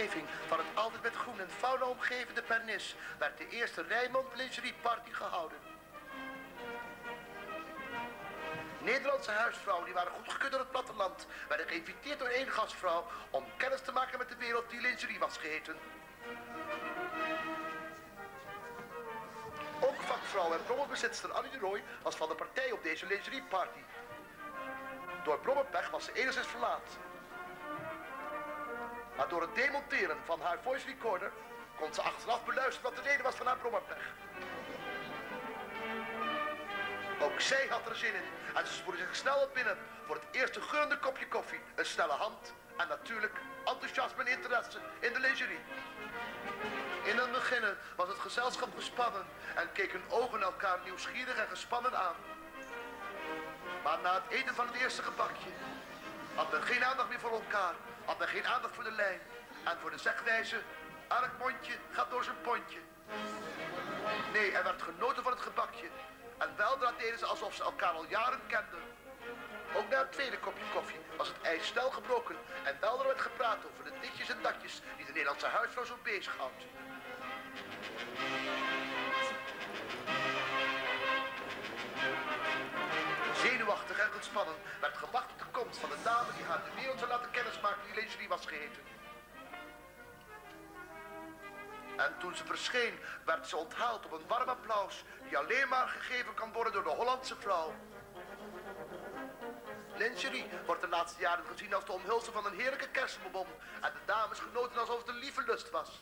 omgeving van het altijd met groen en fauna omgevende Pernis werd de eerste Rijnmond Lingerie Party gehouden. Nederlandse huisvrouwen die waren goedgekeurd door het platteland werden geïnviteerd door één gastvrouw om kennis te maken met de wereld die lingerie was geheten. Ook vakvrouw en brommelbezitster Annie de Rooij was van de partij op deze lingerie party. Door brommerpech was ze enigszins verlaat. Maar door het demonteren van haar voice recorder kon ze achteraf beluisteren wat de reden was van haar brommerpech. Ook zij had er zin in en ze spoedde zich snel op binnen voor het eerste geurende kopje koffie, een snelle hand en natuurlijk enthousiasme en interesse in de lingerie. In het begin was het gezelschap gespannen en keken ogen elkaar nieuwsgierig en gespannen aan. Maar na het eten van het eerste gebakje had men geen aandacht meer voor elkaar, had men geen aandacht voor de lijn en voor de zegwijze, elk mondje gaat door zijn pontje. Nee, er werd genoten van het gebakje en weldra deden ze alsof ze elkaar al jaren kenden. Ook na het tweede kopje koffie was het ijs snel gebroken en weldra werd gepraat over de ditjes en datjes die de Nederlandse huisvrouw zo bezighoudt. Zenuwachtig en gespannen werd gewacht op de komst van de dame die haar de wereld zou laten kennismaken die lingerie was geheten. En toen ze verscheen, werd ze onthaald op een warm applaus die alleen maar gegeven kan worden door de Hollandse vrouw. Lingerie wordt de laatste jaren gezien als de omhulsel van een heerlijke kerstbonbon en de dames genoten alsof het een lieve lust was.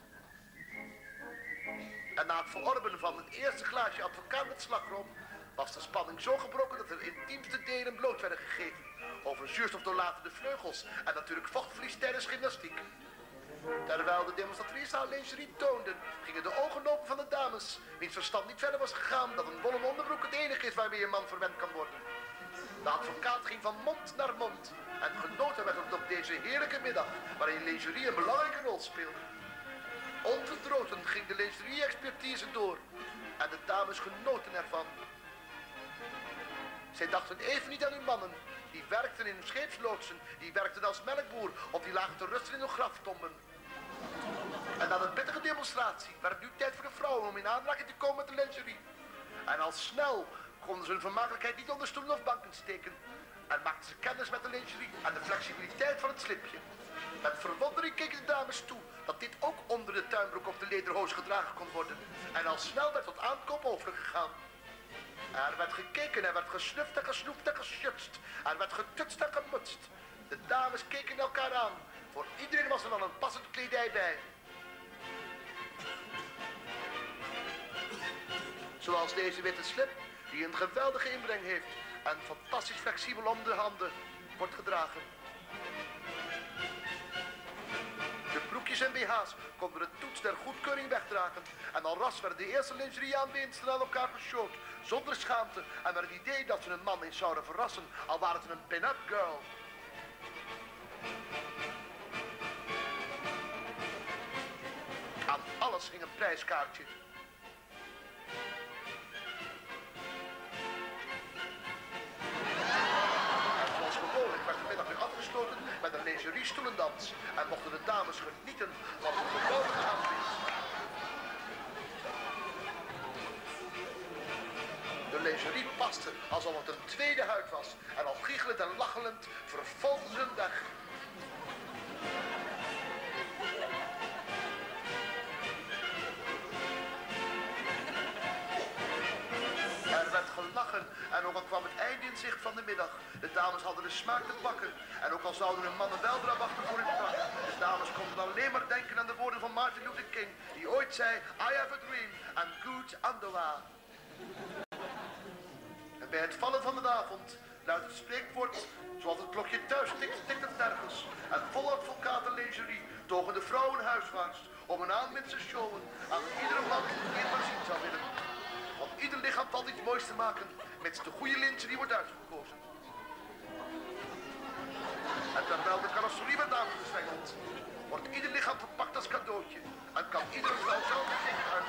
En na het verorberen van het eerste glaasje advocaat met slagroom was de spanning zo gebroken dat er intiemste delen bloot werden gegeven over zuurstofdoorlatende vleugels en natuurlijk vochtverlies tijdens gymnastiek. Terwijl de demonstratrices haar lingerie toonden, gingen de ogen open van de dames, wiens verstand niet verder was gegaan dat een wollen onderbroek het enige is waarmee een man verwend kan worden. De advocaat ging van mond naar mond en genoten werd op deze heerlijke middag waarin lingerie een belangrijke rol speelde. Onverdroten ging de lingerie-expertise door en de dames genoten ervan. Zij dachten even niet aan hun mannen, die werkten in scheepsloodsen, die werkten als melkboer of die lagen te rusten in hun graftomben. En na een pittige demonstratie werd het nu tijd voor de vrouwen om in aanraking te komen met de lingerie. En al snel konden ze hun vermakelijkheid niet onder stoelen of banken steken en maakten ze kennis met de lingerie en de flexibiliteit van het slipje. Met verwondering keken de dames toe dat dit ook onder de tuinbroek of de lederhoos gedragen kon worden. En al snel werd tot aankoop overgegaan. Er werd gekeken, er werd gesnuft en gesnoept en gesjutst. Er werd getutst en gemutst. De dames keken elkaar aan. Voor iedereen was er dan een passend kledij bij. Zoals deze witte slip, die een geweldige inbreng heeft en fantastisch flexibel om de handen wordt gedragen. De broekjes en BH's konden de toets der goedkeuring wegdragen en al ras werden de eerste lingerie-aanwinsten aan elkaar geshowd, zonder schaamte en met het idee dat ze een man eens zouden verrassen, al waren het een pin-up girl. Aan alles hing een prijskaartje. En zoals gewoonlijk werd de middag weer afgesloten met een lingerie-stoelendans en mochten de dames genieten van een geweldige aanwinst. De lingerie paste alsof het een tweede huid was en al giechelend en lachelend vervolgden ze hun dag. Er werd gelachen en ook al kwam het einde in zicht van de middag. De dames hadden de smaak te pakken en ook al zouden hun mannen weldra wachten voor hun pracht. De dames konden alleen maar denken aan de woorden van Martin Luther King, die ooit zei, I have a dream and good underwear. En bij het vallen van de avond luidt het spreekwoord, zoals het klokje thuis tikt, tikt het nergens. En vol advocaten lingerie togen de vrouwen huiswaarts om een aanwinst te showen aan iedere man die het maar zien zou willen. Want ieder lichaam valt iets moois te maken, mits de goede lingerie wordt uitgekozen. En terwijl de carrosserie wordt aangezwengeld, wordt ieder lichaam verpakt als cadeautje en kan ieder vrouw zelf een